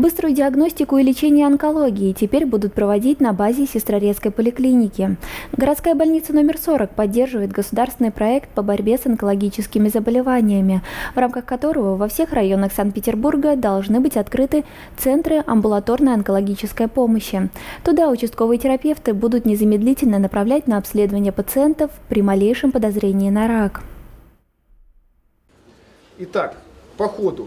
Быструю диагностику и лечение онкологии теперь будут проводить на базе Сестрорецкой поликлиники. Городская больница номер 40 поддерживает государственный проект по борьбе с онкологическими заболеваниями, в рамках которого во всех районах Санкт-Петербурга должны быть открыты центры амбулаторной онкологической помощи. Туда участковые терапевты будут незамедлительно направлять на обследование пациентов при малейшем подозрении на рак. Итак, по ходу.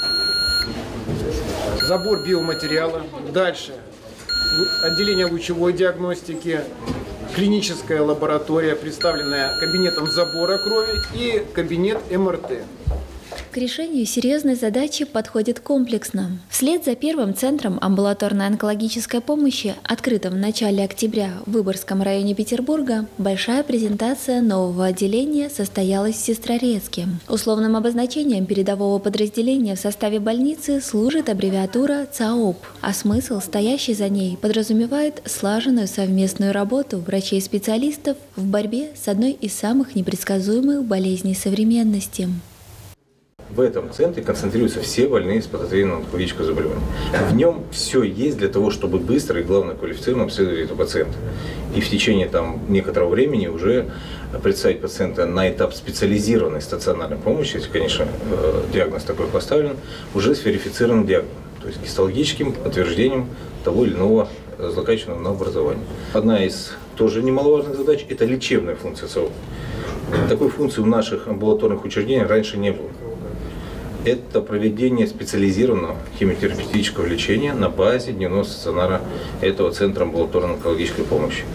Забор биоматериала. Дальше. Отделение лучевой диагностики. Клиническая лаборатория, представленная кабинетом забора крови, и кабинет МРТ. К решению серьезной задачи подходит комплексно. Вслед за первым центром амбулаторной онкологической помощи, открытым в начале октября в Выборгском районе Петербурга, большая презентация нового отделения состоялась в Сестрорецке. Условным обозначением передового подразделения в составе больницы служит аббревиатура ЦАОП, а смысл, стоящий за ней, подразумевает слаженную совместную работу врачей-специалистов в борьбе с одной из самых непредсказуемых болезней современности. В этом центре концентрируются все больные с патогенным онкологическим заболеванием. В нем все есть для того, чтобы быстро и, главное, квалифицированно обследовать этого пациента. И в течение некоторого времени уже представить пациента на этап специализированной стационарной помощи, если, конечно, диагноз такой поставлен, уже с верифицированным диагнозом, то есть гистологическим подтверждением того или иного злокачественного новообразования. Одна из тоже немаловажных задач – это лечебная функция ЦАОП. Такой функции в наших амбулаторных учреждениях раньше не было. Это проведение специализированного химиотерапевтического лечения на базе дневного стационара этого центра амбулаторной онкологической помощи.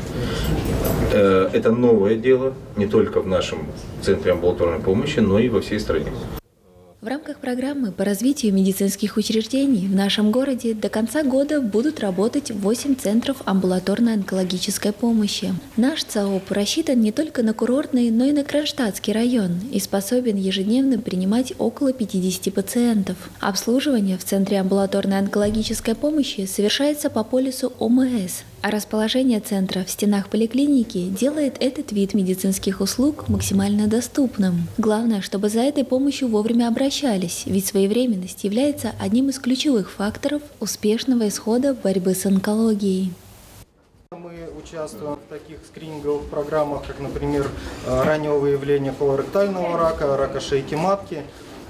Это новое дело не только в нашем центре амбулаторной помощи, но и во всей стране. В рамках программы по развитию медицинских учреждений в нашем городе до конца года будут работать 8 центров амбулаторной онкологической помощи. Наш ЦАОП рассчитан не только на курортный, но и на Кронштадтский район и способен ежедневно принимать около 50 пациентов. Обслуживание в Центре амбулаторной онкологической помощи совершается по полису ОМС, а расположение центра в стенах поликлиники делает этот вид медицинских услуг максимально доступным. Главное, чтобы за этой помощью вовремя обращались, ведь своевременность является одним из ключевых факторов успешного исхода борьбы с онкологией. Мы участвуем в таких скрининговых программах, как, например, раннего выявления колоректального рака, рака шейки матки.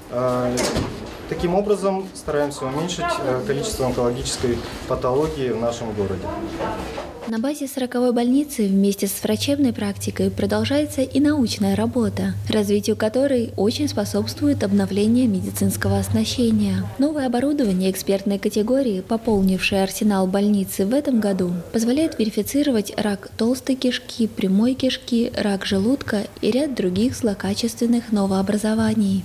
Таким образом, стараемся уменьшить количество онкологической патологии в нашем городе. На базе 40-й больницы вместе с врачебной практикой продолжается и научная работа, развитию которой очень способствует обновление медицинского оснащения. Новое оборудование экспертной категории, пополнившее арсенал больницы в этом году, позволяет верифицировать рак толстой кишки, прямой кишки, рак желудка и ряд других злокачественных новообразований.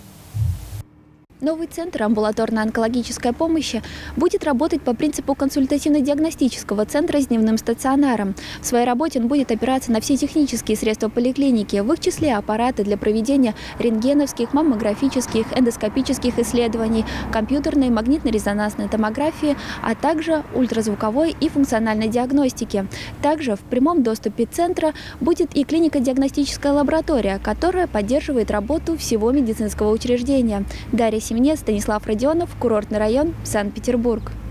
Новый центр амбулаторной онкологической помощи будет работать по принципу консультативно-диагностического центра с дневным стационаром. В своей работе он будет опираться на все технические средства поликлиники, в их числе аппараты для проведения рентгеновских, маммографических, эндоскопических исследований, компьютерной, магнитно-резонансной томографии, а также ультразвуковой и функциональной диагностики. Также в прямом доступе центра будет и клинико-диагностическая лаборатория, которая поддерживает работу всего медицинского учреждения. Дарья Семенец, Станислав Родионов, курортный район, Санкт-Петербург.